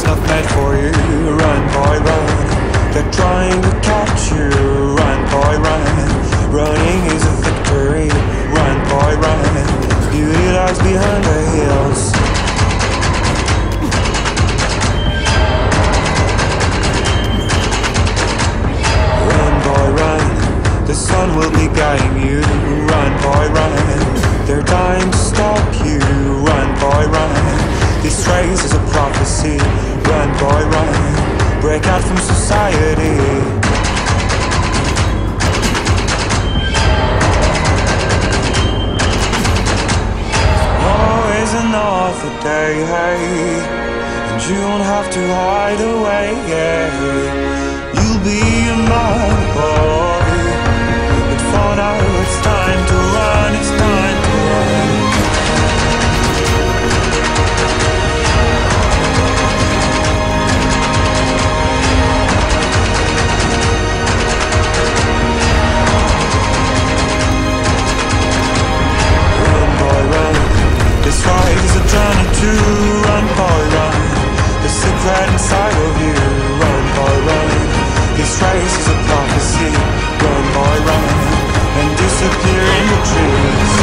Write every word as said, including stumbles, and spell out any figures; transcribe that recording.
not meant for you. Run, boy, run. They're trying to catch you. Run, boy, run. Running is a victory. Run, boy, run. Beauty lies behind the hills. Run, boy, run. The sun will be guiding you. Run, boy, run. They're dying to stop you. Run, boy, run. This race is a prophecy. Run, boy, run. Break out from society. Oh, is another day, hey, and you won't have to hide away, yeah. You'll be a man, boy, but for now it's time to run, it's time to run. This fight is a journey to run, boy, run. The secret inside of you. Run, boy, run. This race is a prophecy. Run, boy, run. And disappear in the trees.